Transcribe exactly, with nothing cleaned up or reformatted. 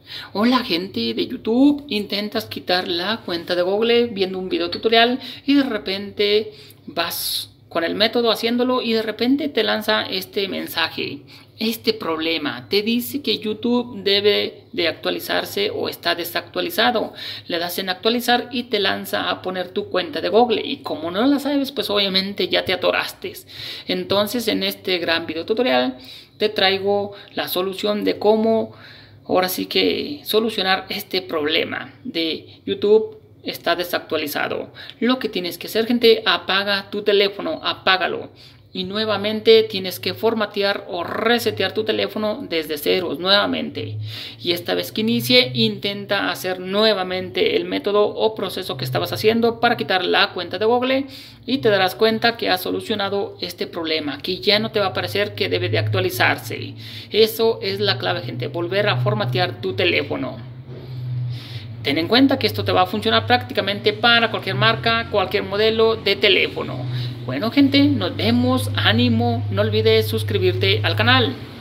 Hola gente de YouTube, intentas quitar la cuenta de Google viendo un video tutorial y de repente vas con el método haciéndolo y de repente te lanza este mensaje, este problema. Te dice que YouTube debe de actualizarse o está desactualizado. Le das en actualizar y te lanza a poner tu cuenta de Google y como no la sabes, pues obviamente ya te atoraste. Entonces en este gran video tutorial te traigo la solución de cómo ahora sí que solucionar este problema de YouTube está desactualizado. Lo que tienes que hacer, gente, apaga tu teléfono, apágalo. Y nuevamente tienes que formatear o resetear tu teléfono desde ceros nuevamente. Y esta vez que inicie, intenta hacer nuevamente el método o proceso que estabas haciendo para quitar la cuenta de Google y te darás cuenta que has solucionado este problema, que ya no te va a aparecer que debe de actualizarse. Eso es la clave, gente, volver a formatear tu teléfono. Ten en cuenta que esto te va a funcionar prácticamente para cualquier marca, cualquier modelo de teléfono. Bueno gente, nos vemos, ánimo, no olvides suscribirte al canal.